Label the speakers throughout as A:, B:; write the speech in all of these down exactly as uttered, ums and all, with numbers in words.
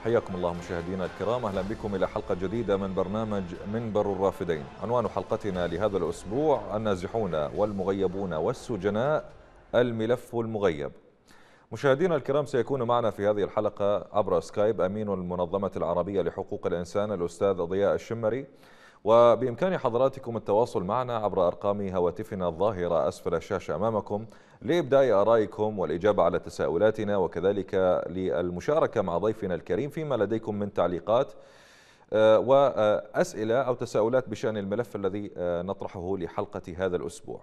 A: حياكم الله مشاهدينا الكرام، أهلا بكم إلى حلقة جديدة من برنامج منبر الرافدين. عنوان حلقتنا لهذا الأسبوع: النازحون والمغيبون والسجناء، الملف المغيب. مشاهدينا الكرام، سيكون معنا في هذه الحلقة عبر سكايب أمين المنظمة العربية لحقوق الإنسان الأستاذ ضياء الشمري، وبإمكان حضراتكم التواصل معنا عبر أرقام هواتفنا الظاهرة أسفل الشاشة أمامكم لإبداء آرائكم والإجابة على تساؤلاتنا، وكذلك للمشاركة مع ضيفنا الكريم فيما لديكم من تعليقات وأسئلة أو تساؤلات بشأن الملف الذي نطرحه لحلقة هذا الأسبوع.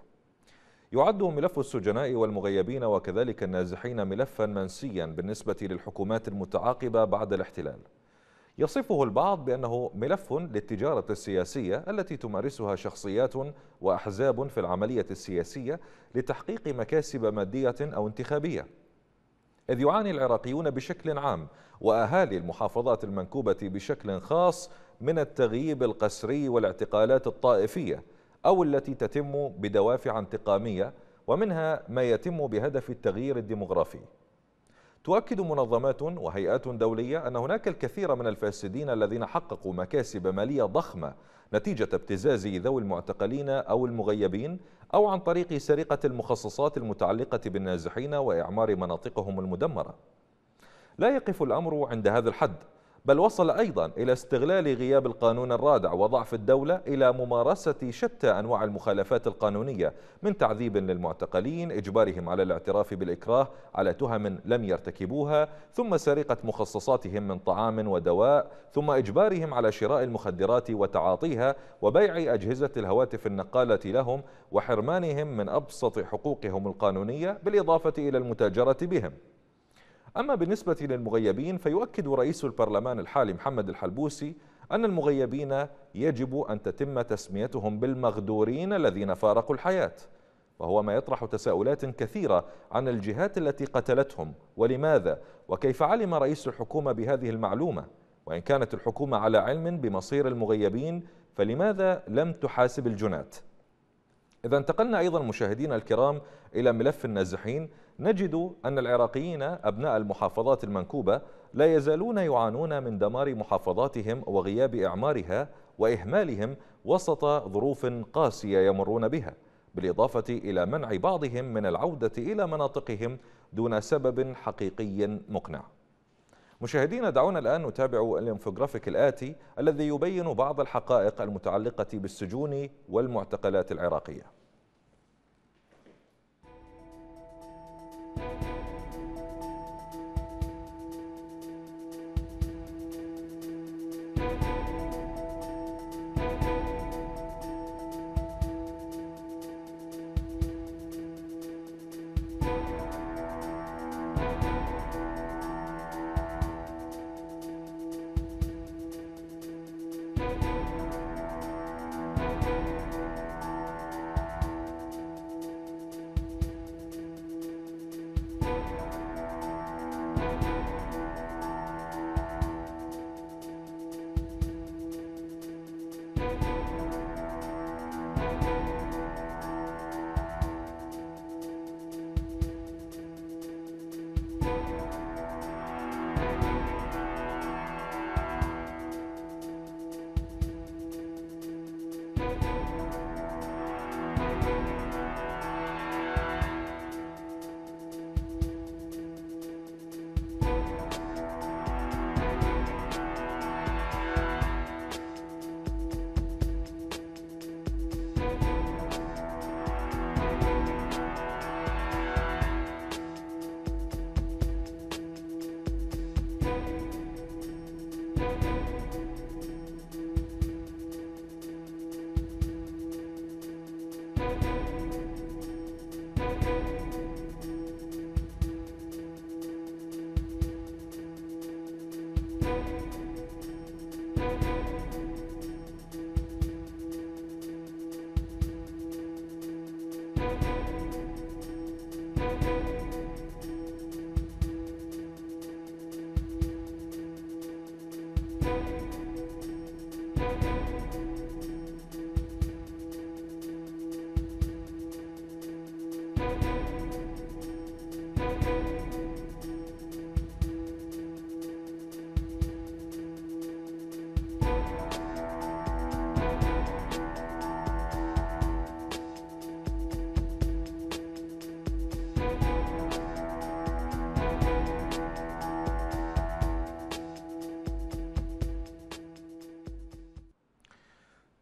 A: يعد ملف السجناء والمغيبين وكذلك النازحين ملفا منسيا بالنسبة للحكومات المتعاقبة بعد الاحتلال. يصفه البعض بأنه ملف للتجارة السياسية التي تمارسها شخصيات وأحزاب في العملية السياسية لتحقيق مكاسب مادية أو انتخابية، إذ يعاني العراقيون بشكل عام وأهالي المحافظات المنكوبة بشكل خاص من التغييب القسري والاعتقالات الطائفية أو التي تتم بدوافع انتقامية، ومنها ما يتم بهدف التغيير الديمغرافي. تؤكد منظمات وهيئات دولية أن هناك الكثير من الفاسدين الذين حققوا مكاسب مالية ضخمة نتيجة ابتزاز ذوي المعتقلين أو المغيبين، أو عن طريق سرقة المخصصات المتعلقة بالنازحين وإعمار مناطقهم المدمرة. لا يقف الأمر عند هذا الحد، بل وصل أيضا إلى استغلال غياب القانون الرادع وضعف الدولة إلى ممارسة شتى أنواع المخالفات القانونية، من تعذيب للمعتقلين، إجبارهم على الاعتراف بالإكراه على تهم لم يرتكبوها، ثم سرقة مخصصاتهم من طعام ودواء، ثم إجبارهم على شراء المخدرات وتعاطيها، وبيع أجهزة الهواتف النقالة لهم، وحرمانهم من أبسط حقوقهم القانونية، بالإضافة إلى المتاجرة بهم. أما بالنسبة للمغيبين، فيؤكد رئيس البرلمان الحالي محمد الحلبوسي أن المغيبين يجب أن تتم تسميتهم بالمغدورين الذين فارقوا الحياة، وهو ما يطرح تساؤلات كثيرة عن الجهات التي قتلتهم ولماذا، وكيف علم رئيس الحكومة بهذه المعلومة، وإن كانت الحكومة على علم بمصير المغيبين فلماذا لم تحاسب الجنات. إذا انتقلنا أيضا مشاهدينا الكرام إلى ملف النازحين، نجد أن العراقيين أبناء المحافظات المنكوبة لا يزالون يعانون من دمار محافظاتهم وغياب إعمارها وإهمالهم وسط ظروف قاسية يمرون بها، بالإضافة إلى منع بعضهم من العودة إلى مناطقهم دون سبب حقيقي مقنع. مشاهدينا، دعونا الآن نتابع الانفوغرافيك الآتي الذي يبين بعض الحقائق المتعلقة بالسجون والمعتقلات العراقية.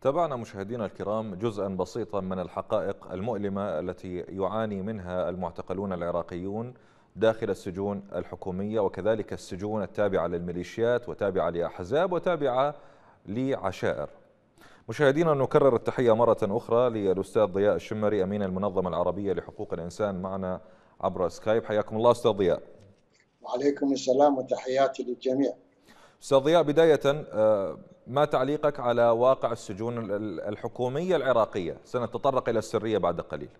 A: تابعنا مشاهدينا الكرام جزءا بسيطا من الحقائق المؤلمة التي يعاني منها المعتقلون العراقيون داخل السجون الحكومية وكذلك السجون التابعة للميليشيات وتابعة لأحزاب وتابعة لعشائر. مشاهدينا نكرر التحية مرة أخرى للأستاذ ضياء الشمري أمين المنظمة العربية لحقوق الإنسان معنا عبر سكايب. حياكم الله أستاذ ضياء.
B: وعليكم السلام وتحياتي للجميع.
A: أستاذ ضياء، بداية ما تعليقك على واقع السجون الحكومية العراقية؟ سنتطرق إلى السرية بعد قليل.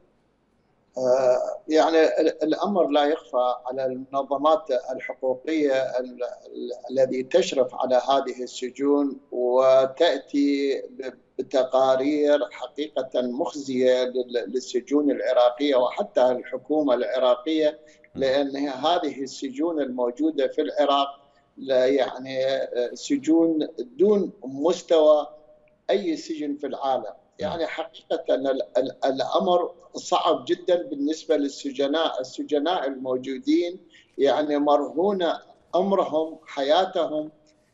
B: يعني الأمر لا يخفى على المنظمات الحقوقية الذي تشرف على هذه السجون وتأتي بتقارير حقيقة مخزية للسجون العراقية وحتى الحكومة العراقية، لأن هذه السجون الموجودة في العراق يعني سجون دون مستوى أي سجن في العالم. يعني حقيقة الأمر صعب جدا بالنسبة للسجناء السجناء الموجودين، يعني مرهون أمرهم حياتهم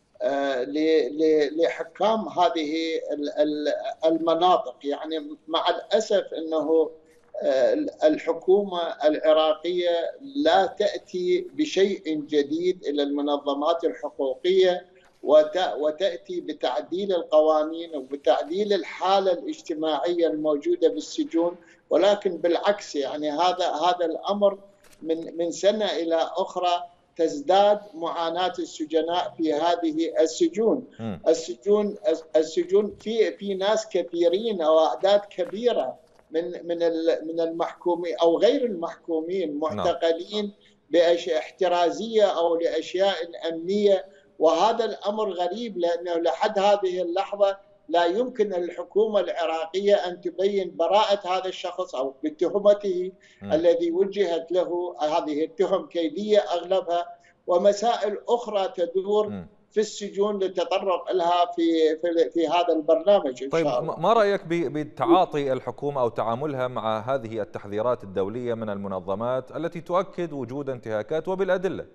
B: لحكام هذه المناطق. يعني مع الأسف أنه الحكومة العراقية لا تأتي بشيء جديد إلى المنظمات الحقوقية وتأتي بتعديل القوانين وبتعديل الحالة الاجتماعية الموجودة بالسجون، ولكن بالعكس يعني هذا هذا الأمر من من سنة إلى أخرى تزداد معاناة السجناء في هذه السجون. السجون السجون في في ناس كثيرين أو أعداد كبيرة من من من المحكومين أو غير المحكومين معتقلين بأشياء احترازية أو لأشياء أمنية، وهذا الأمر غريب لأنه لحد هذه اللحظة لا يمكن الحكومة العراقية أن تبين براءة هذا الشخص أو بتهمته الذي وجهت له. هذه التهم كيدية أغلبها، ومسائل أخرى تدور م. في السجون للتطرق لها في في في هذا البرنامج إن
A: طيب
B: شاء الله.
A: ما رأيك بتعاطي الحكومة أو تعاملها مع هذه التحذيرات الدولية من المنظمات التي تؤكد وجود انتهاكات وبالأدلة؟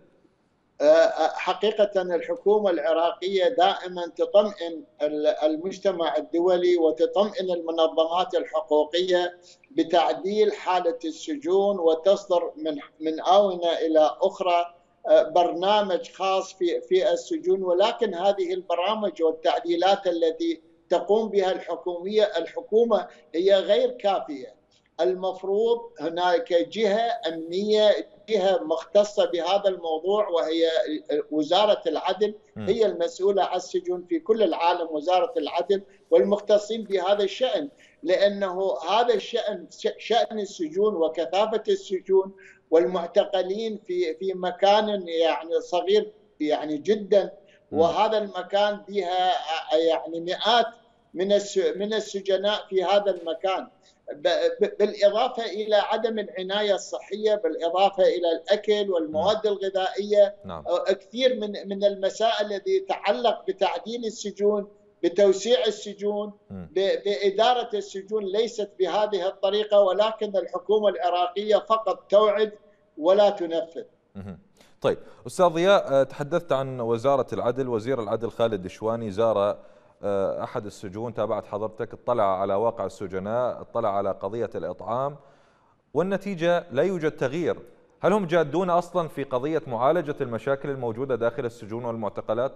B: حقيقة الحكومة العراقية دائما تطمئن المجتمع الدولي وتطمئن المنظمات الحقوقية بتعديل حالة السجون، وتصدر من من آونة إلى أخرى برنامج خاص في في السجون، ولكن هذه البرامج والتعديلات التي تقوم بها الحكومية الحكومة هي غير كافية. المفروض هناك جهة أمنية، جهة مختصة بهذا الموضوع، وهي وزارة العدل هي المسؤولة عن السجون في كل العالم، وزارة العدل والمختصين بهذا الشأن، لأنه هذا الشأن شأن السجون وكثافة السجون والمعتقلين في في مكان يعني صغير يعني جدا، وهذا المكان بها يعني مئات من من السجناء في هذا المكان، بالإضافة إلى عدم العناية الصحية، بالإضافة إلى الأكل والمواد الغذائية. نعم. كثير من من المسائل التي تتعلق بتعديل السجون، بتوسيع السجون، بإدارة السجون ليست بهذه الطريقة، ولكن الحكومة العراقية فقط توعد ولا تنفذ.
A: طيب أستاذ ضياء، تحدثت عن وزارة العدل. وزير العدل خالد دشواني زار أحد السجون، تابعت حضرتك، اطلع على واقع السجناء، اطلع على قضية الإطعام، والنتيجة لا يوجد تغيير. هل هم جادون أصلا في قضية معالجة المشاكل الموجودة داخل السجون والمعتقلات؟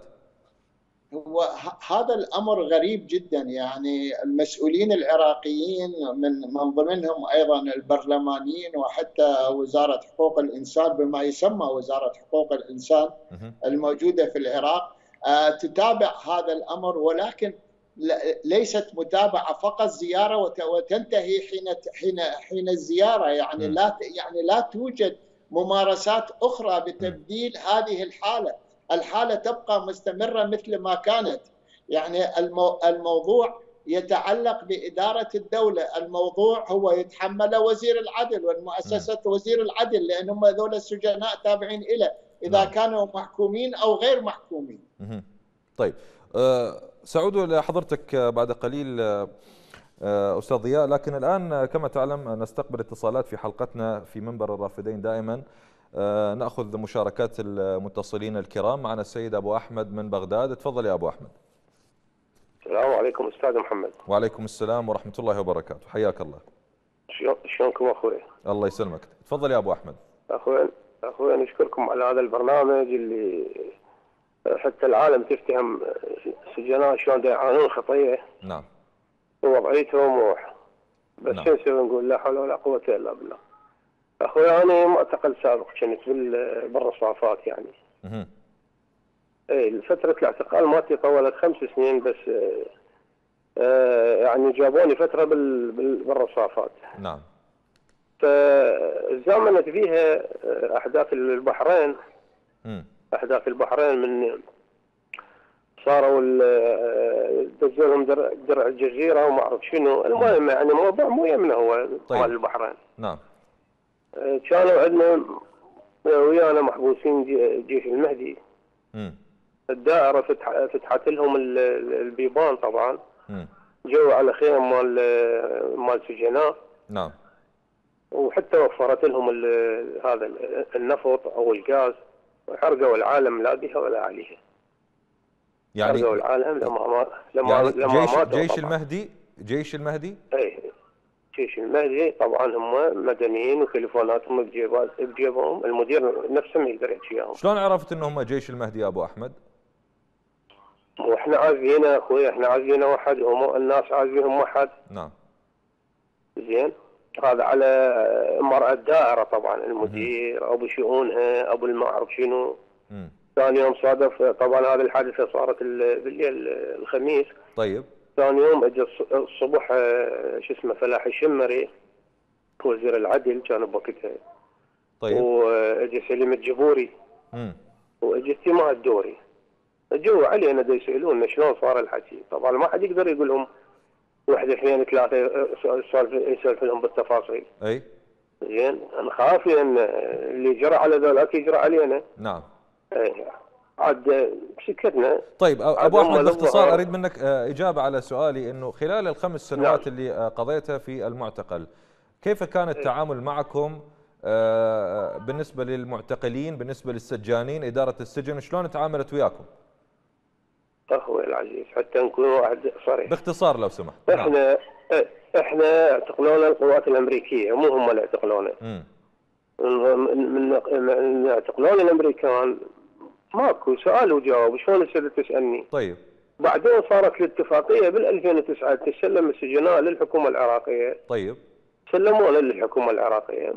B: هذا الأمر غريب جدا. يعني المسؤولين العراقيين من من ضمنهم أيضا البرلمانيين وحتى وزارة حقوق الإنسان بما يسمى وزارة حقوق الإنسان الموجودة في العراق تتابع هذا الأمر، ولكن ليست متابعة فقط زيارة وتنتهي حين حين حين الزيارة. يعني لا يعني لا توجد ممارسات أخرى بتبديل هذه الحالة. الحالة تبقى مستمرة مثل ما كانت. يعني الموضوع يتعلق بإدارة الدولة، الموضوع هو يتحمل وزير العدل والمؤسسة وزير العدل، لأنهم هذول السجناء تابعين إلى إذا كانوا محكومين أو غير محكومين.
A: طيب سأعود إلى حضرتك بعد قليل أستاذ ضياء، لكن الآن كما تعلم نستقبل اتصالات في حلقتنا في منبر الرافدين دائما. نأخذ مشاركات المتصلين الكرام. معنا السيد أبو أحمد من بغداد. تفضل يا أبو أحمد.
C: السلام عليكم استاذ محمد.
A: وعليكم السلام ورحمة الله وبركاته، حياك الله.
C: شلونكم اخوي؟
A: الله يسلمك، تفضل يا ابو احمد.
C: اخوي اخوي نشكركم على هذا البرنامج اللي حتى العالم تفتهم السجناء شلون يعانون خطيه.
A: نعم.
C: ووضعيتهم و... بس
A: نعم.
C: شو نسوي نقول لا حول ولا قوه الا بالله. اخوي انا معتقل سابق كنت بال برا الصافات يعني.
A: اها.
C: اي فتره الاعتقال مالتي طولت خمس سنين بس آه يعني جابوني فتره بال برا الصافات.
A: نعم.
C: فزامنت فيها احداث البحرين.
A: امم.
C: احداث البحرين من صاروا دزوا لهم درع, درع الجزيره وما اعرف شنو، المهم يعني موضوع مو يمنا هو
A: طيب.
C: مال البحرين.
A: نعم.
C: كانوا عندنا ويانا محبوسين جيش المهدي.
A: امم.
C: الدائره فتح فتحت لهم البيبان طبعا.
A: امم.
C: جو على خيم مال مال سجناء.
A: نعم.
C: وحتى وفرت لهم هذا النفط او الغاز وحرقوا العالم لا بها ولا عليها.
A: يعني
C: حرقوا العالم لما ما لما
A: يعني
C: لما
A: جيش
C: ماتوا
A: جيش
C: طبعاً.
A: المهدي جيش المهدي
C: اي جيش المهدي طبعا هم مدنيين وتليفوناتهم بجيبات بجيبهم، المدير نفسه ما يقدر يحكيهم.
A: شلون عرفت ان هم جيش المهدي يا ابو احمد؟
C: واحنا عازينا اخوي، احنا عازينا واحد وهم الناس عازيهم واحد.
A: نعم.
C: زين هذا على مرأى الدائرة طبعا، المدير ابو شؤونها ابو ما اعرف شنو.
A: امم.
C: ثاني يوم صادف طبعا هذه الحادثة صارت بالليل الخميس.
A: طيب.
C: ثاني يوم اجى الصبح شو اسمه فلاح الشمري وزير العدل كان بوقتها.
A: طيب.
C: واجى سليم الجبوري.
A: امم.
C: واجى استماع الدوري. جو علينا دا يسالونا شلون صار الحكي، طبعا ما حد يقدر يقول لهم واحد اثنين ثلاثه يسولف لهم بالتفاصيل.
A: اي.
C: زين نخاف لان اللي جرى على ذولاك يجرى علينا.
A: نعم.
C: اي عاد سكتنا.
A: طيب ابو احمد باختصار
C: للظهر.
A: اريد منك اجابه على سؤالي، انه خلال الخمس سنوات
C: نعم.
A: اللي قضيتها في المعتقل كيف كان التعامل معكم بالنسبه للمعتقلين، بالنسبه للسجانين، اداره السجن شلون تعاملت وياكم؟
C: اخوي العزيز حتى نكون واحد صريح
A: باختصار لو سمحت.
C: احنا نعم. احنا اعتقلونا القوات الامريكيه مو هم اللي اعتقلونا.
A: امم.
C: من من اعتقلونا الامريكان ماكو سؤال وجواب، شلون تصير تسالني؟
A: طيب.
C: بعدين صارت الاتفاقيه بال ألفين وتسعة تسلم السجناء للحكومه العراقيه.
A: طيب.
C: سلمونا للحكومه العراقيه.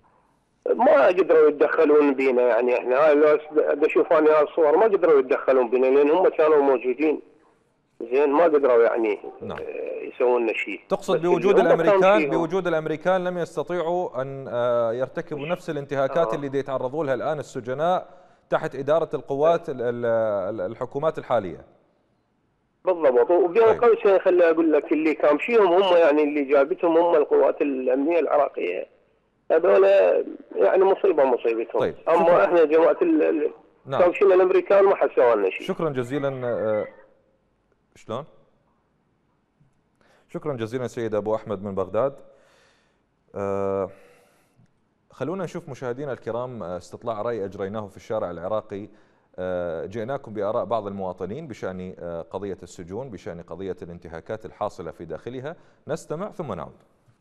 C: ما قدروا يتدخلون بينا، يعني احنا هاي لو اشوف انا الصور ما قدروا يتدخلون بينا لان هم كانوا موجودين. زين ما قدروا يعني
A: نعم.
C: يسوون لنا شيء.
A: تقصد بوجود الامريكان بوجود الامريكان لم يستطيعوا ان يرتكبوا نفس الانتهاكات آه. اللي يتعرضوا لها الان السجناء تحت اداره القوات الحكومات الحاليه.
C: بالضبط. وبين
A: طيب.
C: قوسين خلي اقول لك اللي كامشيهم هم يعني اللي جابتهم هم القوات الامنيه العراقيه. هذول يعني مصيبه مصيبتهم.
A: طيب.
C: اما احنا جماعه ال
A: نعم.
C: كامشين الامريكان ما حسوا لنا شيء.
A: شكرا جزيلا. شلون؟ شكرا جزيلا سيد ابو احمد من بغداد. أه خلونا نشوف مشاهدينا الكرام استطلاع راي اجريناه في الشارع العراقي. أه جئناكم باراء بعض المواطنين بشان أه قضيه السجون، بشان قضيه الانتهاكات الحاصله في داخلها. نستمع ثم نعود.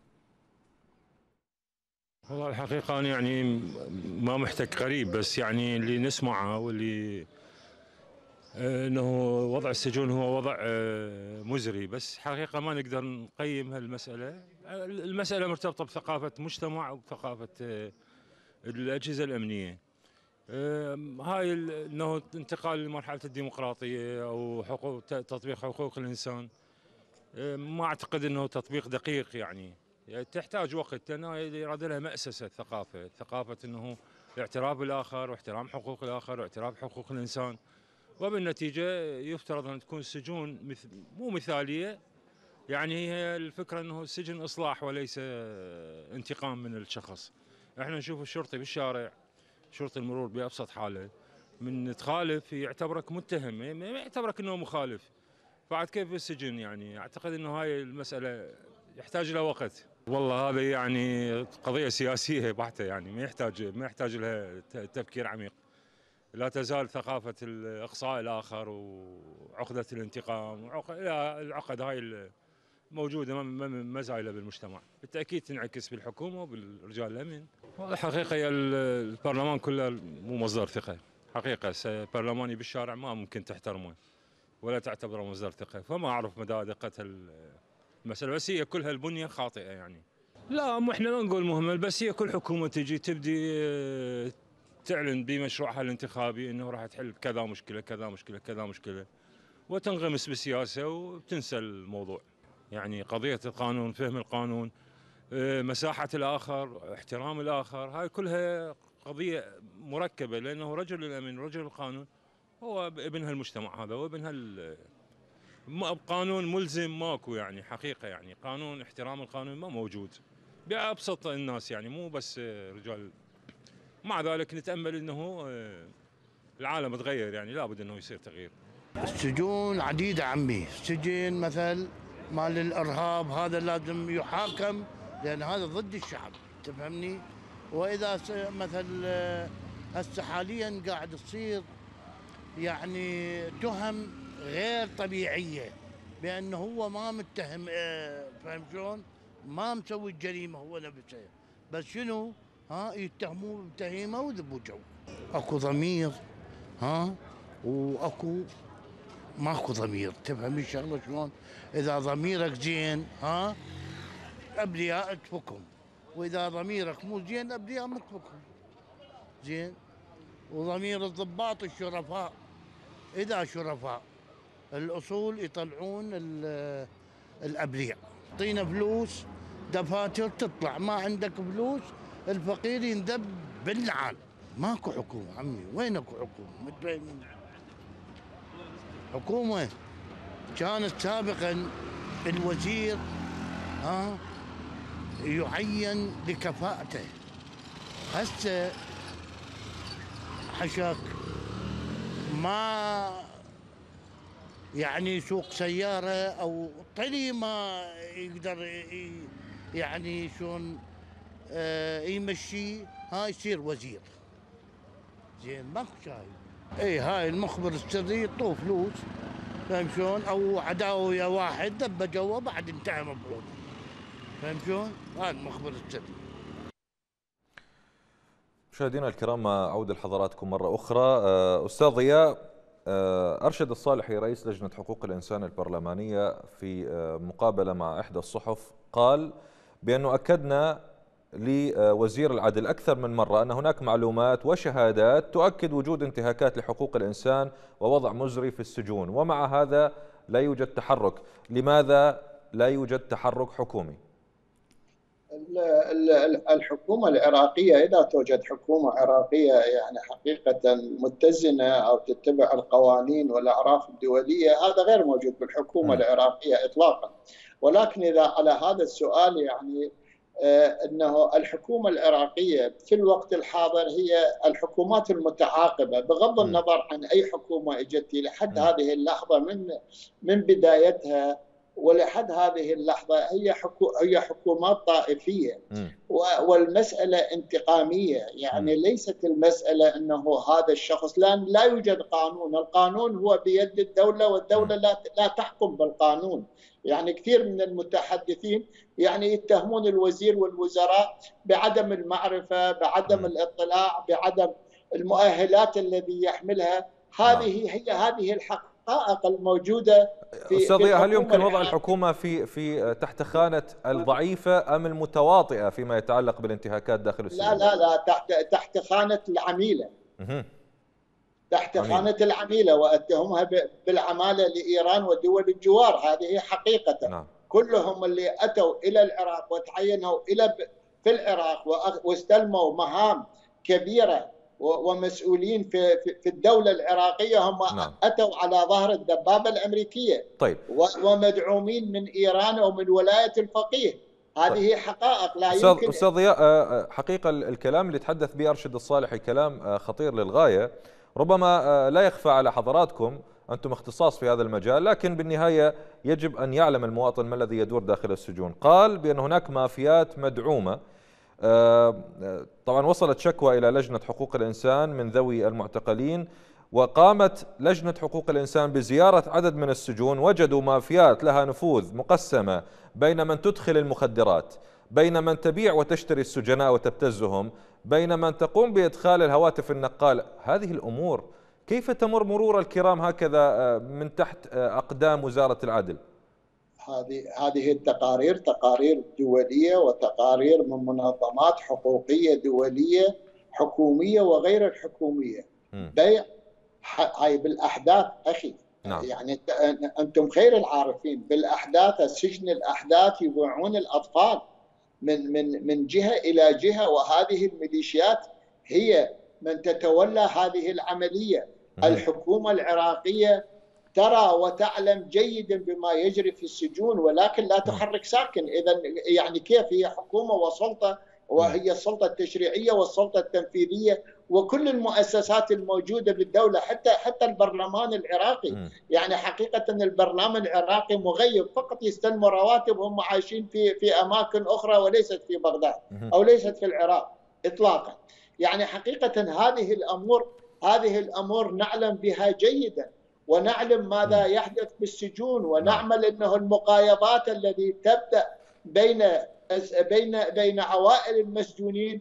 D: والله الحقيقه انا يعني ما محتك قريب، بس يعني اللي نسمعه واللي انه وضع السجون هو وضع مزري، بس حقيقه ما نقدر نقيم هالمساله. المساله مرتبطه بثقافه مجتمع وثقافه الاجهزه الامنيه. هاي انه انتقال لمرحله الديمقراطيه او حقوق تطبيق حقوق الانسان ما اعتقد انه تطبيق دقيق، يعني تحتاج وقت لان يراد لها مأسسه ثقافه، ثقافه انه الاعتراف بالاخر واحترام حقوق الاخر واعتراف حقوق الانسان. وبالنتيجة يفترض أن تكون السجون مث... مو مثالية، يعني هي الفكرة أنه السجن إصلاح وليس انتقام من الشخص. احنا نشوف الشرطي بالشارع، شرطي المرور بأبسط حاله، من تخالف يعتبرك متهم، ما يعتبرك أنه مخالف. بعد كيف بالسجن؟ يعني أعتقد أنه هاي المسألة يحتاج لها وقت. والله هذا يعني قضية سياسية بحتة، يعني ما يحتاج ما يحتاج لها تفكير عميق. لا تزال ثقافة إقصاء الآخر وعقدة الانتقام العقد هاي موجودة ما زايلة بالمجتمع، بالتأكيد تنعكس بالحكومة وبالرجال الأمن. والله حقيقة البرلمان كله مو مصدر ثقة، حقيقة برلماني بالشارع ما ممكن تحترمه ولا تعتبره مصدر ثقة، فما أعرف مدى دقة المسألة، بس هي كلها البنية خاطئة يعني. لا مو احنا ما نقول مهمل، بس هي كل حكومة تجي تبدي تعلن بمشروعها الانتخابي انه راح تحل كذا مشكلة كذا مشكلة كذا مشكلة وتنغمس بالسياسة وبتنسى الموضوع. يعني قضية القانون، فهم القانون، مساحة الآخر، احترام الآخر، هاي كلها قضية مركبة، لأنه رجل الأمن رجل القانون هو ابن هالمجتمع هذا وابن هال قانون ملزم ماكو يعني حقيقة، يعني قانون احترام القانون ما موجود بأبسط الناس يعني مو بس رجال. مع ذلك نتأمل أنه العالم تغير، يعني لابد أنه يصير تغيير.
E: السجون عديدة عمي، سجن مثل مال الإرهاب هذا لازم يحاكم لأن هذا ضد الشعب، تفهمني؟ وإذا مثل هسه حاليا قاعد تصير يعني تهم غير طبيعية بأنه هو ما متهم، فهم شلون؟ ما مسوي الجريمة هو نفسه، بس شنو؟ ها يتهموه بتهيمة وذبوا جو. اكو ضمير ها واكو ماكو ضمير، تفهم الشغله شلون؟ اذا ضميرك زين ها ابرياء تفكهم، واذا ضميرك مو زين ابرياء ما تفكهم. زين؟ وضمير الضباط الشرفاء، اذا شرفاء الاصول يطلعون الابرياء. اعطينا فلوس دفاتر تطلع، ما عندك فلوس الفقير يندب بالنعال. ماكو حكومه عمي، وين اكو حكومه؟ متبينين حكومه كانت سابقا الوزير ها يعين لكفاءته، هسه حشاك ما يعني يسوق سياره او طلي ما يقدر يعني شلون يمشي ها يصير وزير. زين ماكو شايف. اي هاي المخبر السري يعطوه فلوس، فهم شلون؟ او عداوه ويا واحد دبه جوا بعد انتهى مفعول، فهم شلون؟ هذا المخبر السري.
A: مشاهدينا الكرام اعود لحضراتكم مره اخرى. استاذ ضياء، ارشد الصالحي رئيس لجنه حقوق الانسان البرلمانيه في مقابله مع احدى الصحف قال بانه اكدنا لوزير العدل أكثر من مرة أن هناك معلومات وشهادات تؤكد وجود انتهاكات لحقوق الإنسان ووضع مزري في السجون، ومع هذا لا يوجد تحرك. لماذا لا يوجد تحرك حكومي؟
B: الحكومة العراقية إذا توجد حكومة عراقية يعني حقيقة متزنة أو تتبع القوانين والأعراف الدولية، هذا غير موجود بالحكومة م. العراقية إطلاقا. ولكن إذا على هذا السؤال يعني أنه الحكومة العراقية في الوقت الحاضر هي الحكومات المتعاقبة بغض النظر عن أي حكومة اجت لحد هذه اللحظة، من من بدايتها ولحد هذه اللحظة هي حكو هي حكومات طائفية، والمسألة انتقامية. يعني ليست المسألة أنه هذا الشخص، لأن لا يوجد قانون، القانون هو بيد الدولة والدولة لا لا تحكم بالقانون. يعني كثير من المتحدثين يعني يتهمون الوزير والوزراء بعدم المعرفة، بعدم الاطلاع، بعدم المؤهلات الذي يحملها. هذه هي هذه الحقائق الموجودة في
A: أستاذ ضياء، هل يمكن وضع الحكومة في في تحت خانة الضعيفة أم المتواطئة فيما يتعلق بالانتهاكات داخل السجون؟
B: لا لا لا تحت تحت خانة العميلة. تحت عميل. خانة العميلة، واتهمها بالعمالة لإيران ودول الجوار. هذه حقيقة. نعم. كلهم اللي أتوا إلى العراق وتعينوا إلى في العراق واستلموا مهام كبيرة ومسؤولين في في الدولة العراقية هم نعم. أتوا على ظهر الدبابة الأمريكية.
A: طيب.
B: ومدعومين من إيران أو من ولاية الفقيه. هذه طيب. حقائق لا
A: أستاذ
B: يمكن.
A: أستاذ ضياء، حقيقة الكلام اللي تحدث به أرشد الصالحي كلام خطير للغاية، ربما لا يخفى على حضراتكم، أنتم اختصاص في هذا المجال، لكن بالنهاية يجب أن يعلم المواطن ما الذي يدور داخل السجون. قال بأن هناك مافيات مدعومة طبعا وصلت شكوى إلى لجنة حقوق الإنسان من ذوي المعتقلين، وقامت لجنة حقوق الإنسان بزيارة عدد من السجون، وجدوا مافيات لها نفوذ مقسمة بين من تدخل المخدرات، بين من تبيع وتشتري السجناء وتبتزهم، بين من تقوم بإدخال الهواتف النقال. هذه الأمور كيف تمر مرور الكرام هكذا من تحت أقدام وزارة العدل؟
B: هذه هذه التقارير تقارير دولية وتقارير من منظمات حقوقية دولية حكومية وغير الحكومية. بيع هاي بالأحداث أخي.
A: نعم.
B: يعني أنتم خير العارفين بالأحداث، السجن الأحداث يبيعون الأطفال من من من جهة إلى جهة، وهذه الميليشيات هي من تتولى هذه العملية. م. الحكومة العراقية ترى وتعلم جيدا بما يجري في السجون، ولكن لا تحرك ساكن. إذا يعني كيف هي حكومة وسلطة، وهي السلطة التشريعية والسلطة التنفيذية وكل المؤسسات الموجودة بالدولة، حتى حتى البرلمان العراقي. م. يعني حقيقة البرلمان العراقي مغيب، فقط يستلموا رواتب، هم عايشين في في أماكن أخرى وليست في بغداد أو ليست في العراق إطلاقا. يعني حقيقة هذه الأمور هذه الأمور نعلم بها جيدا، ونعلم ماذا يحدث بالسجون، ونعمل أنه المقايضات التي تبدأ بين بين بين عوائل المسجونين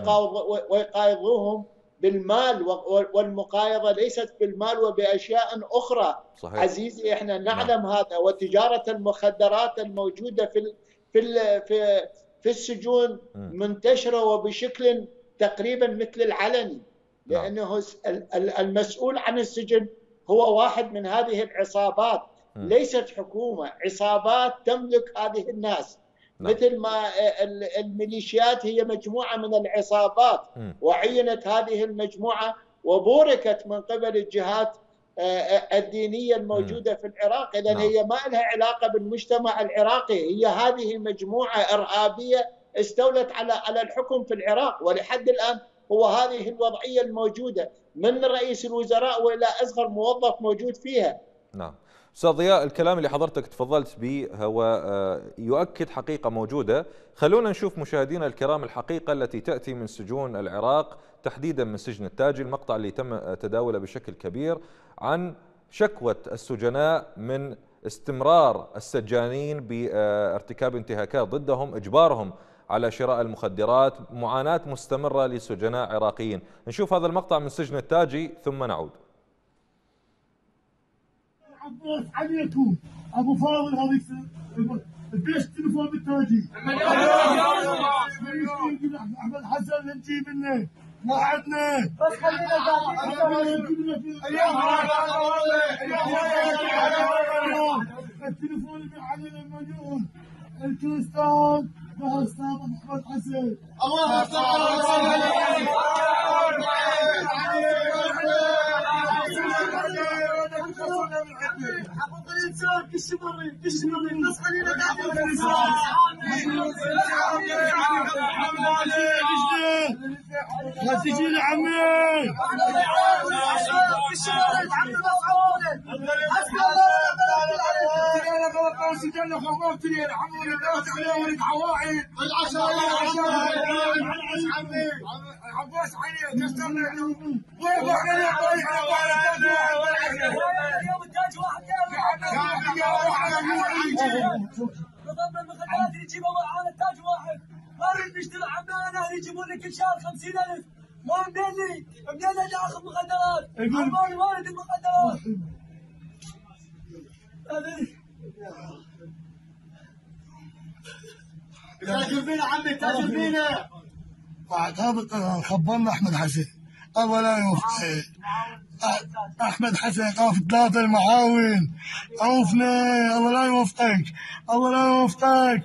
B: ويقايضوهم بالمال، والمقايضة ليست بالمال وبأشياء أخرى. صحيح. عزيزي احنا نعلم نعم. هذا. وتجارة المخدرات الموجودة في في في في السجون منتشرة وبشكل تقريبا مثل العلني، لأنه المسؤول عن السجن هو واحد من هذه العصابات، ليست حكومة، عصابات تملك هذه الناس. نعم. مثل ما الميليشيات هي مجموعة من العصابات، م. وعينت هذه المجموعة وبوركت من قبل الجهات الدينية الموجودة م. في العراق. إذن نعم. هي ما لها علاقة بالمجتمع العراقي، هي هذه مجموعة إرهابية استولت على على الحكم في العراق، ولحد الآن هو هذه الوضعية الموجودة من رئيس الوزراء وإلى أصغر موظف موجود فيها.
A: نعم. أستاذ ضياء، الكلام اللي حضرتك تفضلت به هو يؤكد حقيقة موجودة. خلونا نشوف مشاهدينا الكرام الحقيقة التي تأتي من سجون العراق، تحديدا من سجن التاجي، المقطع اللي تم تداوله بشكل كبير عن شكوى السجناء من استمرار السجانين بارتكاب انتهاكات ضدهم، إجبارهم على شراء المخدرات، معاناة مستمرة لسجناء عراقيين. نشوف هذا المقطع من سجن التاجي ثم نعود.
F: عباس عليكم ابو فاضل هذيك البيش تليفون بالتاجي احمد حسن نجيب لنا ما عندنا بس خلينا التليفون اللي علينا مليون الكريستال مع استاذ احمد حسن. الله حقوق الانسان كش مري كش مري بس خلينا نحكي الانسان. لا تجي لعمي كش مري عمي مسعود حسبي الله سجلنا خربتني الحمد لله عليه ولد حواعي عباس عيني كسرنا وين بحنا طريقنا اليوم التاج واحد نظام المخدرات يجيبوا معانا التاج واحد، ما نريد نشتري عمانا يجيبون لي كل شهر خمسين ألف، ما منين لي؟ منين لي اخذ مخدرات؟ عماني ما اريد المخدرات. تاجر فينا عمي تاجر فينا. بعد هذا خبرنا احمد حسن اولا يوفق احمد حسن قاف ثلاثة المعاون عوفنا. الله لا يوفقك الله لا يوفقك.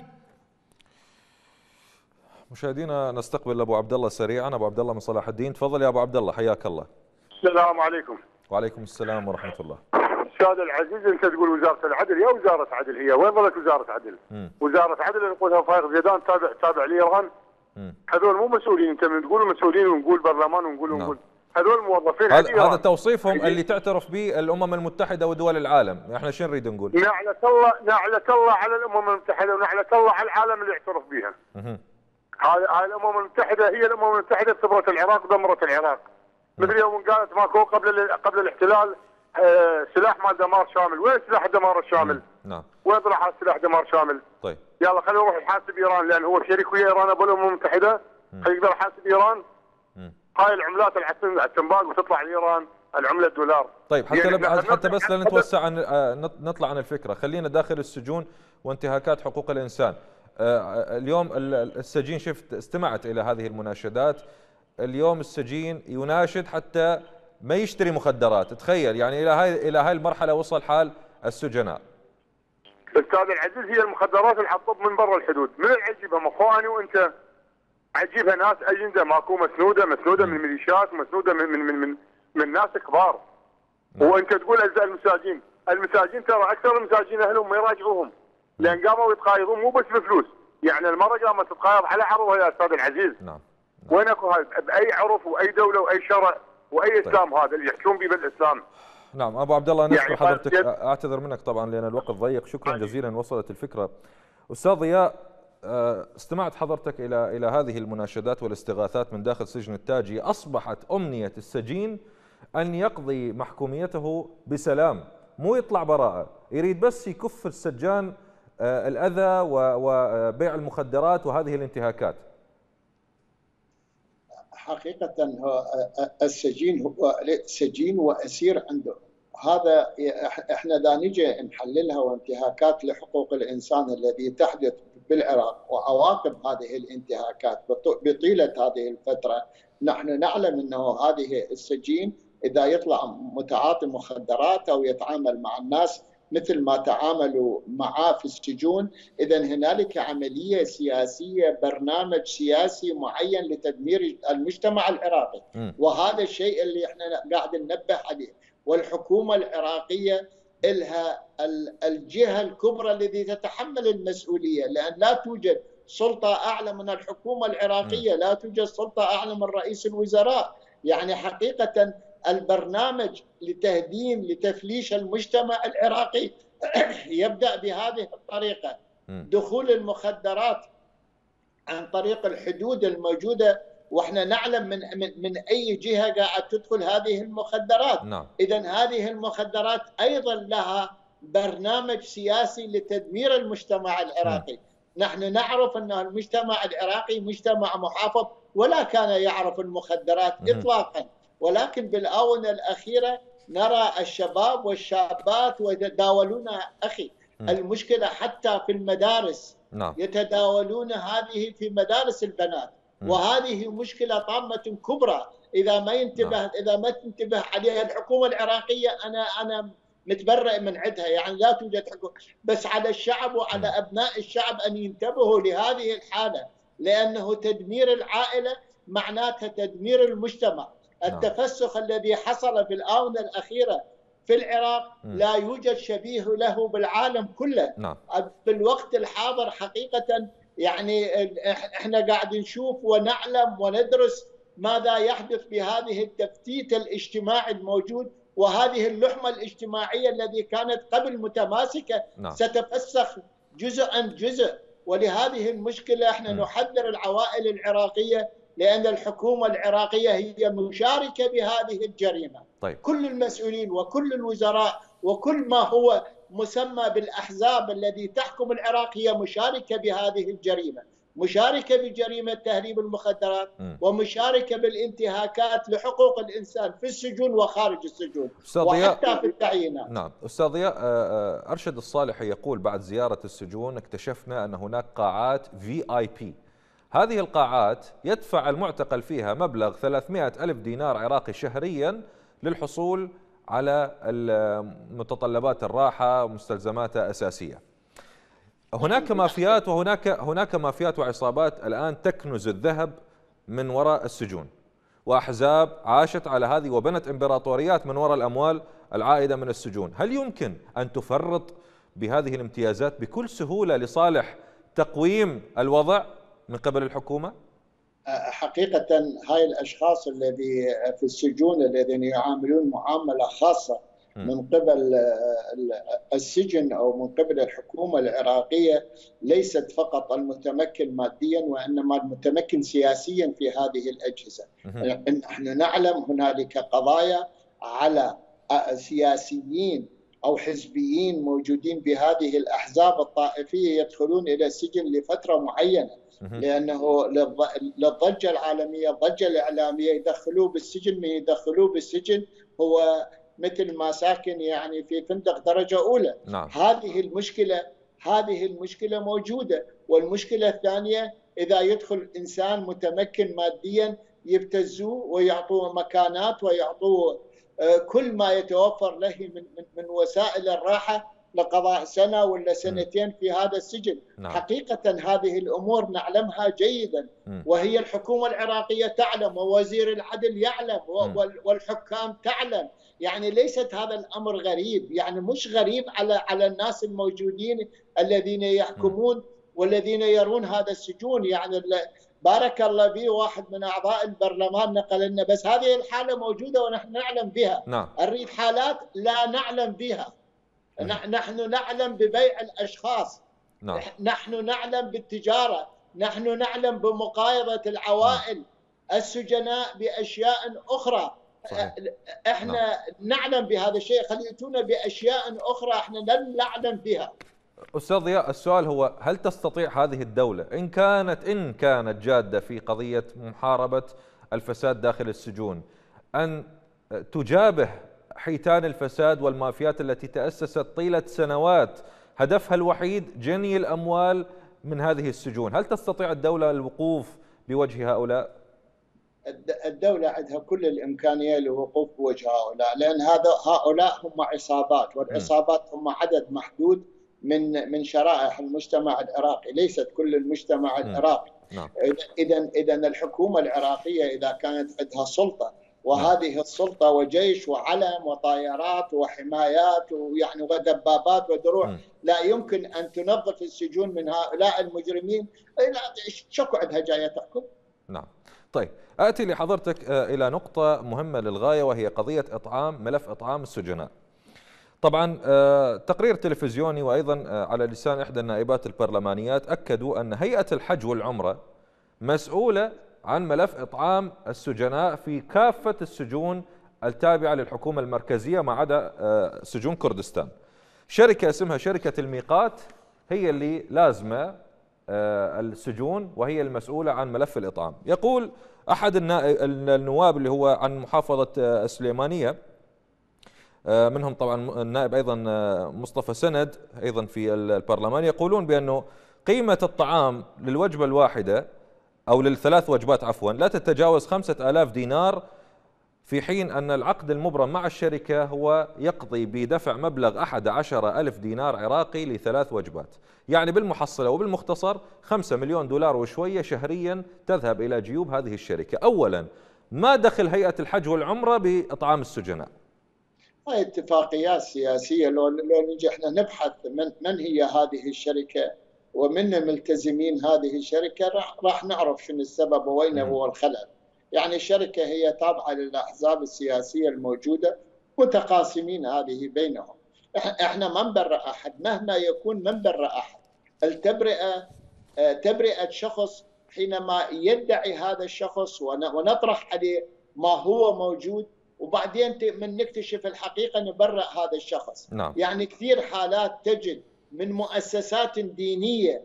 A: مشاهدينا نستقبل ابو عبد الله سريعا. ابو عبد الله من صلاح الدين، تفضل يا ابو عبد الله، حياك الله.
G: السلام عليكم.
A: وعليكم السلام ورحمه الله.
G: استاذ العزيز، انت تقول وزاره العدل، يا وزاره عدل هي وين ظلت وزاره عدل؟ م. وزاره عدل نقولها فايق زيدان تابع تابع لإيران. هذول مو مسؤولين، انت من تقول مسؤولين ونقول برلمان ونقول نعم. ونقول هذول موظفين.
A: هذا هذا توصيفهم اللي تعترف به الامم المتحده ودول العالم، احنا شو نريد نقول؟
G: نعلة الله نعلة الله على الامم المتحده ونعلة الله على العالم اللي يعترف بها. هاي هاي الامم المتحده هي الامم المتحده اعتبرت العراق دمرت العراق. مثل يوم قالت ماكو قبل قبل الاحتلال آه سلاح مال دمار شامل، وين سلاح الدمار الشامل؟
A: نعم.
G: وين راح سلاح دمار شامل؟
A: طيب.
G: يلا خلينا نروح نحاسب ايران لان هو شريك ويا ايران ابو الامم المتحده، يقدر يحاسب ايران. مم. هاي العملات اللي تنباق وتطلع لايران العمله الدولار.
A: طيب حتى يعني لب... حتى بس لنتوسع عن نطلع عن الفكره، خلينا داخل السجون وانتهاكات حقوق الانسان. اليوم السجين، شفت استمعت الى هذه المناشدات، اليوم السجين يناشد حتى ما يشتري مخدرات، تخيل يعني الى هاي الى هاي المرحله وصل حال السجناء.
G: استاذ العزيز هي المخدرات اللي حطب من برا الحدود، من اللي عجبها مخواني وانت عجيبها ناس اجنده ماكو مسنوده مسنوده من ميليشيات مسنوده من من من من, من ناس كبار. نعم. وانت تقول اجزاء المساجين، المساجين ترى اكثر المساجين اهلهم ما يراجعوهم لان قاموا يتقايضون مو بس بفلوس، يعني المره قامت تتقايض على عرضها يا استاذ العزيز. نعم. نعم. وين اكو هذا باي عرف واي دوله واي شرع واي طيب. اسلام هذا اللي يحكون به بالاسلام.
A: نعم ابو عبد الله، نشكر يعني حضرتك، اعتذر منك طبعا لان الوقت ضيق، شكرا جزيلا، وصلت الفكره. استاذ ضياء، استمعت حضرتك الى الى هذه المناشدات والاستغاثات من داخل سجن التاجي، اصبحت امنيه السجين ان يقضي محكوميته بسلام، مو يطلع براءه، يريد بس يكف السجان الاذى وبيع المخدرات وهذه الانتهاكات.
B: حقيقه هو السجين هو سجين واسير عنده، هذا احنا دا نجي نحللها، وانتهاكات لحقوق الانسان الذي تحدث بالعراق وعواقب هذه الانتهاكات بطيله هذه الفتره. نحن نعلم انه هذه السجين اذا يطلع متعاطي مخدرات او يتعامل مع الناس مثل ما تعاملوا معاه في السجون، اذا هنالك عمليه سياسيه، برنامج سياسي معين لتدمير المجتمع العراقي. م. وهذا الشيء اللي احنا قاعد ننبه عليه، والحكومه العراقيه لها الجهه الكبرى التي تتحمل المسؤوليه، لان لا توجد سلطه اعلى من الحكومه العراقيه، لا توجد سلطه اعلى من رئيس الوزراء. يعني حقيقه البرنامج لتهديم لتفليش المجتمع العراقي يبدأ بهذه الطريقة، دخول المخدرات عن طريق الحدود الموجودة، واحنا نعلم من من, من اي جهة قاعد تدخل هذه المخدرات. نعم. اذا هذه المخدرات ايضا لها برنامج سياسي لتدمير المجتمع العراقي. م. نحن نعرف ان المجتمع العراقي مجتمع محافظ ولا كان يعرف المخدرات م. اطلاقا، ولكن بالآونة الأخيرة نرى الشباب والشابات ويتداولون أخي م. المشكلة حتى في المدارس. نعم. يتداولون هذه في مدارس البنات. م. وهذه مشكلة طامة كبرى إذا ما ينتبه نعم. إذا ما تنتبه عليها الحكومة العراقية. أنا أنا متبرئ من عندها، يعني لا توجد حكومة، بس على الشعب وعلى م. أبناء الشعب أن ينتبهوا لهذه الحالة، لأنه تدمير العائلة معناتها تدمير المجتمع. التفسخ الذي حصل في الآونة الأخيرة في العراق م. لا يوجد شبيه له بالعالم كله. نعم. في الوقت الحاضر حقيقة يعني احنا قاعد نشوف ونعلم وندرس ماذا يحدث بهذه التفتيت الاجتماعي الموجود، وهذه اللحمة الاجتماعية التي كانت قبل متماسكة. نعم. ستفسخ جزءا جزء، ولهذه المشكلة احنا م. نحذر العوائل العراقية، لأن الحكومة العراقية هي مشاركة بهذه الجريمة. طيب. كل المسؤولين وكل الوزراء وكل ما هو مسمى بالأحزاب الذي تحكم العراق هي مشاركة بهذه الجريمة، مشاركة بجريمة تهريب المخدرات م. ومشاركة بالانتهاكات لحقوق الإنسان في السجون وخارج السجون وحتى في التعيينات.
A: نعم أستاذ ضياء، أرشد الصالحي يقول بعد زيارة السجون اكتشفنا أن هناك قاعات في آي بي، هذه القاعات يدفع المعتقل فيها مبلغ ثلاثمئة ألف دينار عراقي شهريا للحصول على متطلبات الراحة ومستلزماتها أساسية. هناك مافيات وهناك هناك مافيات وعصابات الآن تكنز الذهب من وراء السجون، وأحزاب عاشت على هذه وبنت إمبراطوريات من وراء الأموال العائدة من السجون. هل يمكن أن تفرط بهذه الامتيازات بكل سهولة لصالح تقويم الوضع من قبل الحكومة؟
B: حقيقة هاي الأشخاص الذي في السجون الذين يعاملون معاملة خاصة من قبل السجن أو من قبل الحكومة العراقية ليست فقط المتمكن ماديا وإنما المتمكن سياسيا في هذه الأجهزة. نحن نعلم هنالك قضايا على سياسيين أو حزبيين موجودين بهذه الأحزاب الطائفية يدخلون إلى السجن لفترة معينة، لأنه للضجة العالمية الضجة الإعلامية يدخلوه بالسجن. من يدخلوه بالسجن هو مثل ما ساكن يعني في فندق درجة أولى.
A: نعم.
B: هذه المشكلة هذه المشكلة موجودة. والمشكلة الثانية إذا يدخل إنسان متمكن ماديا يبتزوه ويعطوه مكانات ويعطوه كل ما يتوفر له من من وسائل الراحة لقضاء سنة ولا سنتين في هذا السجن.
A: نعم.
B: حقيقة هذه الأمور نعلمها جيدا، وهي الحكومة العراقية تعلم ووزير العدل يعلم والحكام تعلم. يعني ليست هذا الأمر غريب، يعني مش غريب على على الناس الموجودين الذين يحكمون والذين يرون هذا السجون. يعني بارك الله به واحد من أعضاء البرلمان نقل لنا بس هذه الحالة موجودة ونحن نعلم بها.
A: نعم.
B: نريد حالات لا نعلم بها. نحن نعلم ببيع الأشخاص.
A: نعم.
B: نحن نعلم بالتجارة. نحن نعلم بمقايضة العوائل. نعم. السجناء بأشياء أخرى. صحيح. احنا نعم. نعلم بهذا الشيء، خليتونا بأشياء أخرى احنا لن نعلم بها.
A: أستاذ ضياء، السؤال هو هل تستطيع هذه الدولة إن كانت إن كانت جادة في قضية محاربة الفساد داخل السجون أن تجابه حيتان الفساد والمافيات التي تأسست طيلة سنوات هدفها الوحيد جني الأموال من هذه السجون؟ هل تستطيع الدولة الوقوف بوجه هؤلاء؟
B: الدولة عندها كل الإمكانية للوقوف بوجه هؤلاء، لأن هذا هؤلاء هم عصابات، والعصابات هم عدد محدود من من شرائح المجتمع العراقي، ليست كل المجتمع العراقي.
A: نعم.
B: إذا إذا الحكومة العراقية إذا كانت عندها سلطة وهذه السلطة وجيش وعلم وطائرات وحمايات ويعني ودبابات ودروع م. لا يمكن أن تنظف السجون من هؤلاء المجرمين. شكو عندها جاية تحكم.
A: نعم. طيب آتي لحضرتك إلى نقطة مهمة للغاية وهي قضية إطعام ملف إطعام السجناء. طبعا تقرير تلفزيوني وأيضا على لسان إحدى النائبات البرلمانيات أكدوا أن هيئة الحج والعمرة مسؤولة عن ملف إطعام السجناء في كافة السجون التابعة للحكومة المركزية ما عدا سجون كردستان. شركة اسمها شركة الميقات هي اللي لازمة السجون وهي المسؤولة عن ملف الإطعام. يقول أحد النواب اللي هو عن محافظة السليمانية، منهم طبعا النائب أيضا مصطفى سند أيضا في البرلمان، يقولون بأنه قيمة الطعام للوجبة الواحدة أو للثلاث وجبات عفوا لا تتجاوز خمسة آلاف دينار، في حين أن العقد المبرم مع الشركة هو يقضي بدفع مبلغ أحد عشر ألف دينار عراقي لثلاث وجبات. يعني بالمحصلة وبالمختصر خمسة مليون دولار وشوية شهريا تذهب إلى جيوب هذه الشركة. أولا، ما دخل هيئة الحج والعمرة بإطعام السجناء؟
B: هاي اتفاقيات سياسية. لو لو نجي احنا نبحث من من هي هذه الشركة ومن ملتزمين هذه الشركة راح راح نعرف شنو السبب وين هو الخلل. يعني الشركة هي تابعة للأحزاب السياسية الموجودة، متقاسمين هذه بينهم. احنا ما نبرئ أحد مهما يكون، ما نبرئ أحد. التبرئة تبرئة شخص حينما يدعي هذا الشخص ونطرح عليه ما هو موجود وبعدين من نكتشف الحقيقة نبرئ هذا الشخص.
A: نعم.
B: يعني كثير حالات تجد من مؤسسات دينية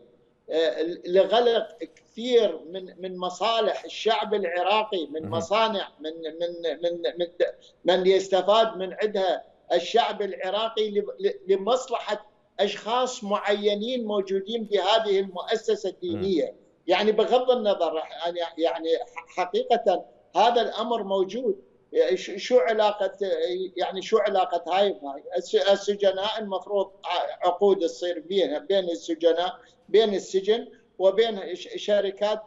B: لغلق كثير من من مصالح الشعب العراقي، من مصانع من من من من, من يستفاد من عندها الشعب العراقي لمصلحة أشخاص معينين موجودين بهذه المؤسسة الدينية. يعني بغض النظر يعني حقيقة هذا الأمر موجود. شو علاقة يعني شو علاقة هاي بهاي؟ السجناء المفروض عقود تصير بين بين السجناء بين السجن وبين شركات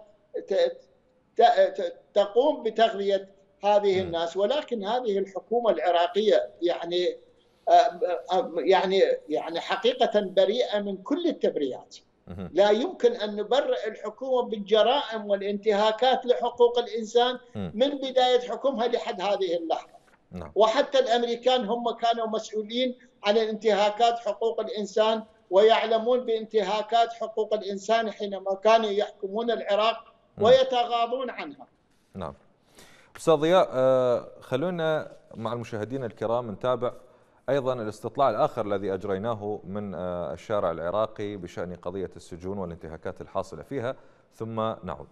B: تقوم بتغذية هذه الناس، ولكن هذه الحكومة العراقية يعني يعني يعني حقيقة بريئة من كل التبريات. لا يمكن أن نبرئ الحكومة بالجرائم والانتهاكات لحقوق الإنسان من بداية حكمها لحد هذه اللحظة.
A: نعم.
B: وحتى الأمريكان هم كانوا مسؤولين عن انتهاكات حقوق الإنسان، ويعلمون بانتهاكات حقوق الإنسان حينما كانوا يحكمون العراق ويتغاضون عنها.
A: نعم. أستاذ ضياء، خلونا مع المشاهدين الكرام نتابع أيضا الاستطلاع الآخر الذي أجريناه من الشارع العراقي بشأن قضية السجون والانتهاكات الحاصلة فيها، ثم نعود.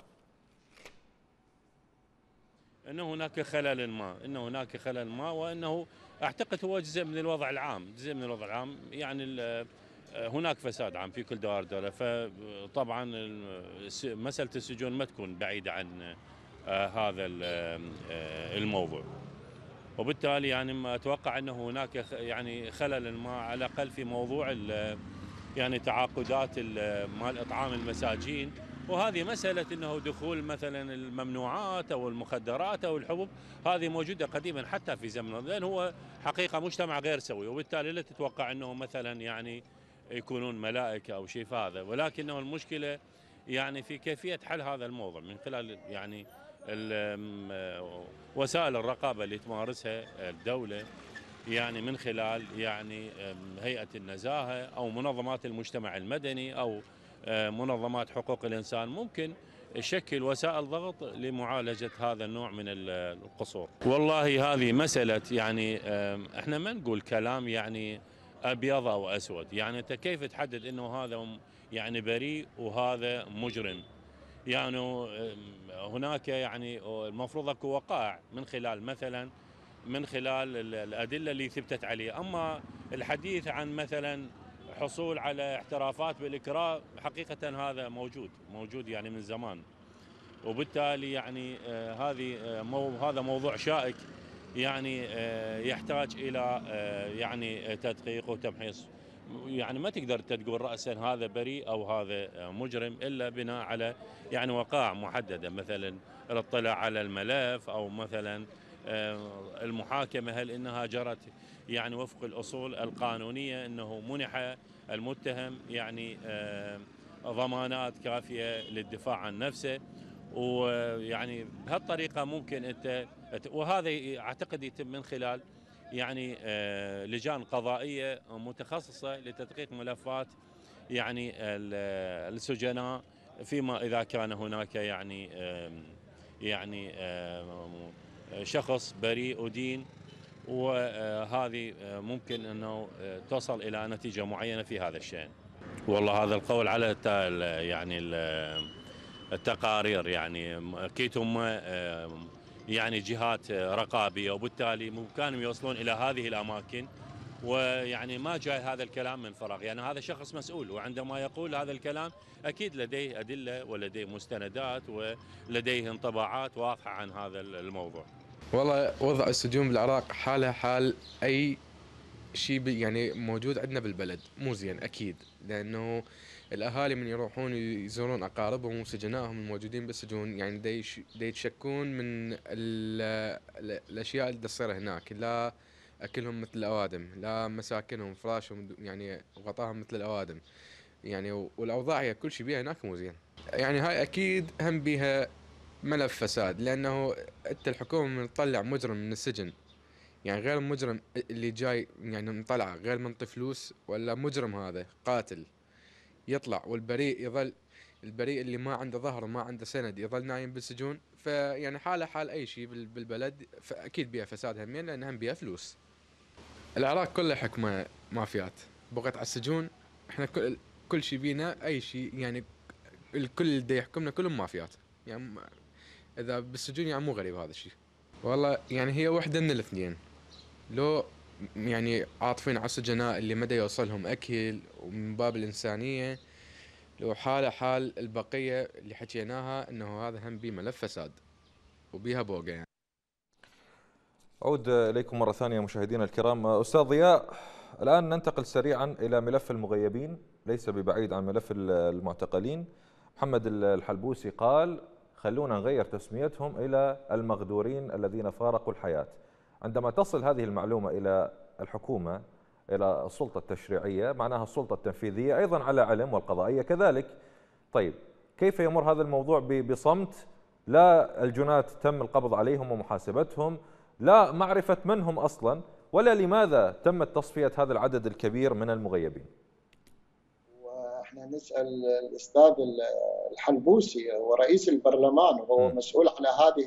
H: أنه هناك خلل ما أنه هناك خلل ما وأنه أعتقد هو جزء من الوضع العام جزء من الوضع العام يعني هناك فساد عام في كل دوائر الدولة. فطبعا مسألة السجون ما تكون بعيدة عن هذا الموضوع، وبالتالي يعني ما اتوقع انه هناك يعني خلل ما على الاقل في موضوع يعني تعاقدات مال اطعام المساجين، وهذه مساله انه دخول مثلا الممنوعات او المخدرات او الحبوب هذه موجوده قديما حتى في زمن، لان هو حقيقه مجتمع غير سوي، وبالتالي لا تتوقع انه مثلا يعني يكونون ملائكه او شيء هذا، ولكنه المشكله يعني في كيفيه حل هذا الموضوع من خلال يعني وسائل الرقابة اللي تمارسها الدولة، يعني من خلال يعني هيئة النزاهة أو منظمات المجتمع المدني أو منظمات حقوق الإنسان، ممكن يشكل وسائل ضغط لمعالجة هذا النوع من القصور. والله هذه مسألة يعني احنا ما نقول كلام يعني أبيض أو أسود، يعني أنت كيف تحدد أنه هذا يعني بريء وهذا مجرم؟ يعني هناك يعني المفروض اكو وقائع من خلال مثلا من خلال الادله اللي ثبتت عليه، اما الحديث عن مثلا حصول على اعترافات بالاكراه حقيقه هذا موجود موجود يعني من زمان، وبالتالي يعني هذه هذا موضوع شائك يعني يحتاج الى يعني تدقيق وتمحيص. يعني ما تقدر تقول رأسا هذا بريء أو هذا مجرم إلا بناء على يعني وقائع محددة، مثلا الاطلاع على الملف أو مثلا المحاكمة هل إنها جرت يعني وفق الأصول القانونية، أنه منح المتهم يعني ضمانات كافية للدفاع عن نفسه، ويعني بهالطريقة ممكن أنت، وهذا أعتقد يتم من خلال يعني لجان قضائية متخصصة لتدقيق ملفات يعني السجناء فيما إذا كان هناك يعني يعني شخص بريء أدين، وهذه ممكن أنه توصل إلى نتيجة معينة في هذا الشأن. والله هذا القول على يعني التقارير، يعني أكيد هم يعني جهات رقابية، وبالتالي كانوا يوصلون إلى هذه الأماكن، ويعني ما جاء هذا الكلام من فراغ، يعني هذا شخص مسؤول، وعندما يقول هذا الكلام أكيد لديه أدلة ولديه مستندات ولديه انطباعات واضحة عن هذا الموضوع.
I: والله وضع السجون بالعراق حالها حال أي شيء يعني موجود عندنا بالبلد، مو زين أكيد، لأنه الأهالي من يروحون يزورون أقاربهم وسجنائهم الموجودين بالسجون يعني دي يتشكون من الأشياء اللي تصير هناك، لا أكلهم مثل الأوادم، لا مساكنهم فراشهم يعني غطاهم مثل الأوادم، يعني والأوضاع هي كل شيء بيها هناك مو زين. يعني هاي أكيد هم بيها ملف فساد، لأنه أنت الحكومة من تطلع مجرم من السجن، يعني غير المجرم اللي جاي يعني مطلع غير منطي فلوس، ولا مجرم هذا قاتل يطلع والبريء يظل، البريء اللي ما عنده ظهر وما عنده سند يظل نايم بالسجون. فيعني حاله حال اي شيء بالبلد، فاكيد بيها فساد همين، لان هم بيها فلوس. العراق كله حكمه مافيات، بقت على السجون احنا كل كل شيء بينا اي شيء، يعني الكل اللي يحكمنا كلهم مافيات، يعني اذا بالسجون يعني مو غريب هذا الشيء. والله يعني هي وحده من الاثنين، لو يعني عاطفين على السجناء اللي مدى يوصلهم أكل ومن باب الإنسانية، لو حالة حال البقية اللي حكيناها أنه هذا هم بيه ملف فساد وبيها بوقة. يعني
A: أعود إليكم مرة ثانية مشاهدينا الكرام. أستاذ ضياء، الآن ننتقل سريعا إلى ملف المغيبين، ليس ببعيد عن ملف المعتقلين. محمد الحلبوسي قال خلونا نغير تسميتهم إلى المغدورين الذين فارقوا الحياة. عندما تصل هذه المعلومة إلى الحكومة، إلى السلطة التشريعية، معناها السلطة التنفيذية أيضا على علم، والقضائية كذلك. طيب كيف يمر هذا الموضوع بصمت؟ لا الجنات تم القبض عليهم ومحاسبتهم، لا معرفة من هم أصلا، ولا لماذا تمت تصفية هذا العدد الكبير من المغيبين؟
B: واحنا نسأل الأستاذ الحلبوسي ورئيس البرلمان، وهو م. مسؤول على هذه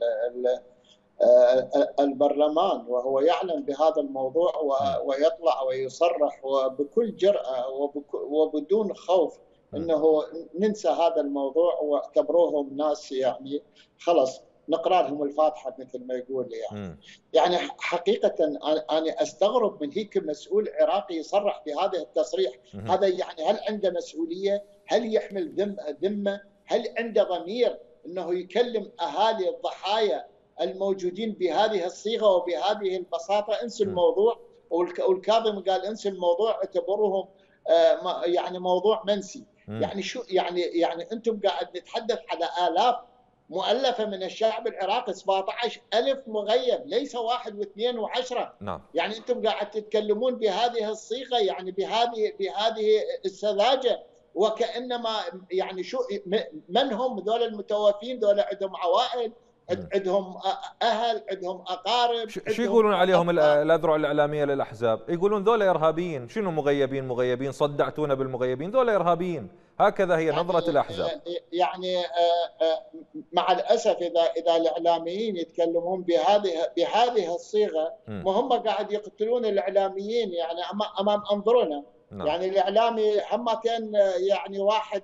B: البرلمان، وهو يعلم بهذا الموضوع ويطلع ويصرح وبكل جرأة وبدون خوف انه ننسى هذا الموضوع واعتبروهم ناس يعني خلص نقرأ لهم الفاتحة مثل ما يقول يعني. يعني حقيقة أنا أستغرب من هيك مسؤول عراقي يصرح بهذا التصريح. هذا يعني هل عنده مسؤولية؟ هل يحمل ذمة؟ هل عنده ضمير أنه يكلم أهالي الضحايا الموجودين بهذه الصيغة وبهذه البساطة؟ انسوا الموضوع. والكاظم قال انسوا الموضوع، اعتبروهم يعني موضوع منسي. يعني شو يعني يعني أنتم قاعد نتحدث على آلاف مؤلفة من الشعب العراقي، سبعة عشر ألف مغيب، ليس واحد واثنين وعشرة.
A: نعم.
B: يعني أنتم قاعد تتكلمون بهذه الصيغة، يعني بهذه بهذه السذاجة، وكأنما يعني شو من هم ذول المتوفين؟ ذول عندهم عوائل، عندهم أهل، عندهم أقارب.
A: شو يقولون عليهم الأذرع الإعلامية للأحزاب؟ يقولون ذول إرهابيين. شنو مغيبين؟ مغيبين صدعتونا بالمغيبين، ذول إرهابيين. هكذا هي نظرة يعني الأحزاب.
B: يعني مع الأسف إذا إذا الإعلاميين يتكلمون بهذه بهذه الصيغة، وهم قاعد يقتلون الإعلاميين يعني أمام أنظرنا. نعم. يعني الإعلامي حمتين يعني واحد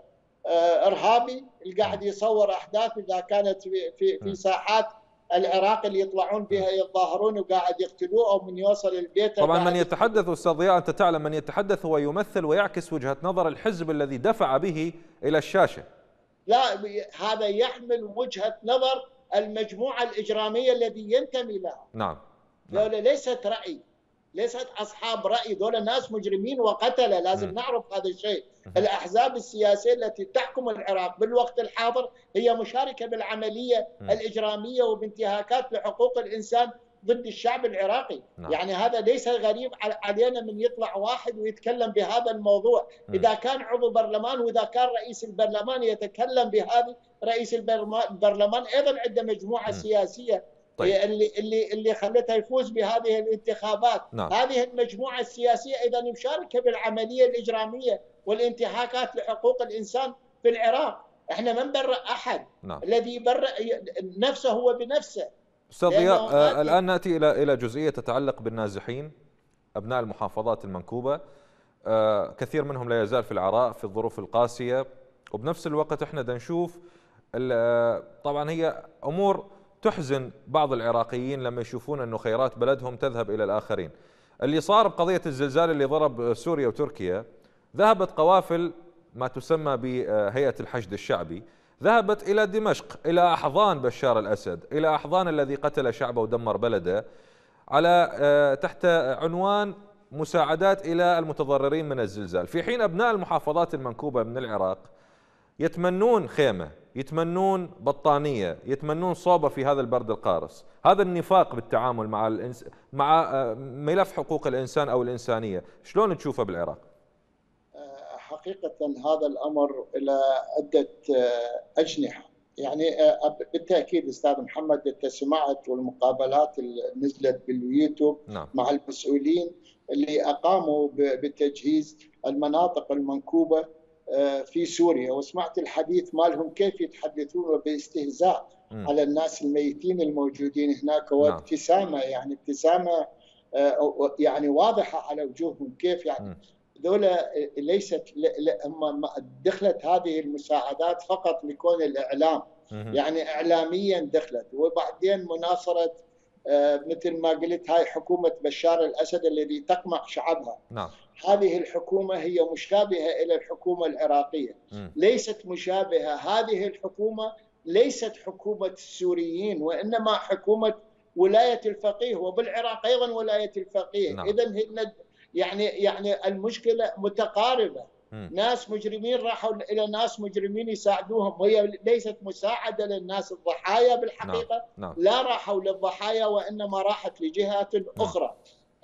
B: إرهابي اللي قاعد يصور أحداث إذا كانت في في, في ساحات العراق اللي يطلعون بها يتظاهرون وقاعد يقتلوه، أو من يوصل البيت.
A: طبعا من يتحدث أستاذ ضياء أنت تعلم من يتحدث هو يمثل ويعكس وجهة نظر الحزب الذي دفع به إلى الشاشة.
B: لا، هذا يحمل وجهة نظر المجموعة الإجرامية الذي ينتمي لها.
A: نعم.
B: نعم. دولة ليست رأي، ليست أصحاب رأي، دول ناس مجرمين وقتلة. لازم م. نعرف هذا الشيء. م. الأحزاب السياسية التي تحكم العراق بالوقت الحاضر هي مشاركة بالعملية م. الإجرامية وبانتهاكات لحقوق الإنسان ضد الشعب العراقي. نعم. يعني هذا ليس غريب علينا من يطلع واحد ويتكلم بهذا الموضوع. م. إذا كان عضو برلمان وإذا كان رئيس البرلمان يتكلم بهذه، رئيس البرلمان أيضا عنده مجموعة م. سياسية طيب. اللي اللي اللي خلتها يفوز بهذه الانتخابات.
A: نعم.
B: هذه المجموعة السياسية إذا مشاركة بالعملية الإجرامية والانتهاكات لحقوق الإنسان في العراق. احنا ما نبرأ أحد. نعم. الذي يبرأ نفسه هو بنفسه.
A: أستاذ ضياء، آه الآن نأتي إلى إلى جزئية تتعلق بالنازحين أبناء المحافظات المنكوبة. آه كثير منهم لا يزال في العراء في الظروف القاسية، وبنفس الوقت احنا دا نشوف طبعا هي أمور تحزن بعض العراقيين لما يشوفون أنه خيرات بلدهم تذهب إلى الآخرين. اللي صار بقضية الزلزال اللي ضرب سوريا وتركيا، ذهبت قوافل ما تسمى بهيئة الحشد الشعبي، ذهبت إلى دمشق، إلى أحضان بشار الأسد، إلى أحضان الذي قتل شعبه ودمر بلده، على تحت عنوان مساعدات إلى المتضررين من الزلزال، في حين أبناء المحافظات المنكوبة من العراق يتمنون خيمة، يتمنون بطانية، يتمنون صوبة في هذا البرد القارس. هذا النفاق بالتعامل مع الإنس... مع ملف حقوق الإنسان أو الإنسانية، شلون تشوفه بالعراق؟
B: حقيقة هذا الأمر إلى عدة أجنحة. يعني بالتأكيد أستاذ محمد أنت سمعت والمقابلات اللي نزلت باليوتيوب. نعم. مع المسؤولين اللي أقاموا بتجهيز المناطق المنكوبة في سوريا، وسمعت الحديث مالهم كيف يتحدثون باستهزاء م. على الناس الميتين الموجودين هناك، وابتسامة يعني ابتسامة يعني واضحة على وجوههم. كيف يعني ذولا ليست هم دخلت هذه المساعدات فقط لكون الإعلام، م. يعني إعلاميا دخلت، وبعدين مناصرة مثل ما قلت هاي حكومة بشار الأسد الذي تقمع شعبها.
A: نعم.
B: هذه الحكومة هي مشابهة إلى الحكومة العراقية. م. ليست مشابهة. هذه الحكومة ليست حكومة السوريين، وإنما حكومة ولاية الفقيه، وبالعراق أيضا ولاية الفقيه. نعم. إذن يعني يعني المشكلة متقاربة. م. ناس مجرمين راحوا إلى ناس مجرمين يساعدوهم، وهي ليست مساعدة للناس الضحايا بالحقيقة. نعم. نعم. لا راحوا للضحايا وإنما راحت لجهات أخرى.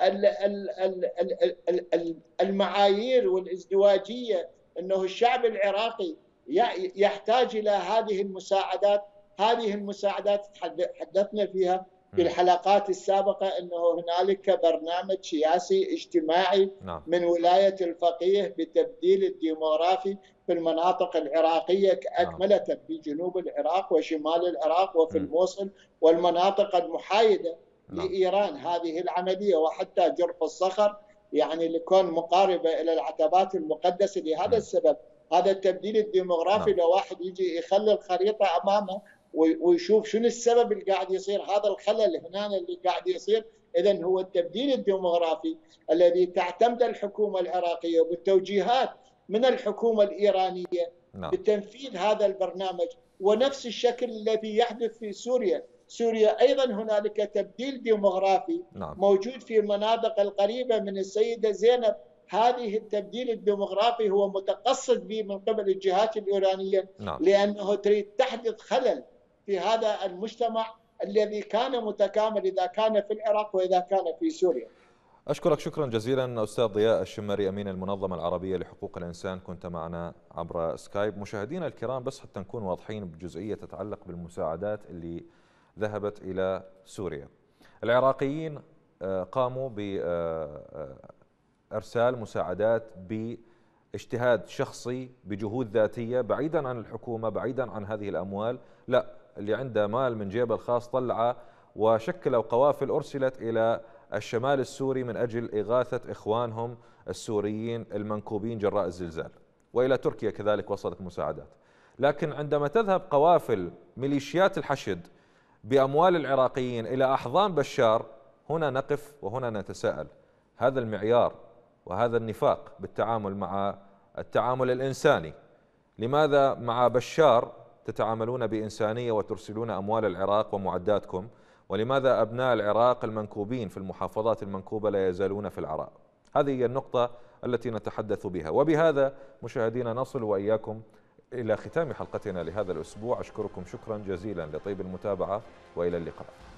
B: المعايير والازدواجية أنه الشعب العراقي يحتاج إلى هذه المساعدات. هذه المساعدات تحدثنا فيها في الحلقات السابقة أنه هنالك برنامج سياسي اجتماعي نعم. من ولاية الفقيه بتبديل الديموغرافي في المناطق العراقية كأكملة نعم. في جنوب العراق وشمال العراق وفي م. الموصل والمناطق المحايدة نعم. لإيران. هذه العملية وحتى جرف الصخر يعني لكون مقاربة إلى العتبات المقدسة. لهذا م. السبب هذا التبديل الديموغرافي نعم. لو واحد يجي يخلي الخريطة أمامه ويشوف شنو السبب اللي قاعد يصير، هذا الخلل هنا اللي قاعد يصير، إذن هو التبديل الديموغرافي الذي تعتمد الحكومة العراقية بالتوجيهات من الحكومة الإيرانية نعم. بتنفيذ هذا البرنامج. ونفس الشكل الذي يحدث في سوريا، سوريا أيضا هنالك تبديل ديموغرافي نعم. موجود في المناطق القريبة من السيدة زينب. هذه التبديل الديموغرافي هو متقصد به من قبل الجهات الإيرانية نعم. لأنه تريد تحدث خلل في هذا المجتمع الذي كان متكامل إذا كان في العراق وإذا كان في سوريا.
A: أشكرك شكرا جزيلا أستاذ ضياء الشمري أمين المنظمة العربية لحقوق الإنسان، كنت معنا عبر سكايب. مشاهدينا الكرام، بس حتى نكون واضحين بجزئية تتعلق بالمساعدات اللي ذهبت إلى سوريا. العراقيين قاموا بإرسال مساعدات باجتهاد شخصي بجهود ذاتية بعيدا عن الحكومة، بعيدا عن هذه الأموال. لا، اللي عنده مال من جيبه الخاص طلعه وشكلوا قوافل أرسلت إلى الشمال السوري من أجل إغاثة إخوانهم السوريين المنكوبين جراء الزلزال، وإلى تركيا كذلك وصلت مساعدات. لكن عندما تذهب قوافل ميليشيات الحشد بأموال العراقيين إلى أحضان بشار، هنا نقف وهنا نتساءل. هذا المعيار وهذا النفاق بالتعامل مع التعامل الإنساني، لماذا مع بشار تتعاملون بإنسانية وترسلون أموال العراق ومعداتكم، ولماذا أبناء العراق المنكوبين في المحافظات المنكوبة لا يزالون في العراء؟ هذه هي النقطة التي نتحدث بها. وبهذا مشاهدينا نصل وإياكم إلى ختام حلقتنا لهذا الأسبوع. أشكركم شكرا جزيلا لطيب المتابعة وإلى اللقاء.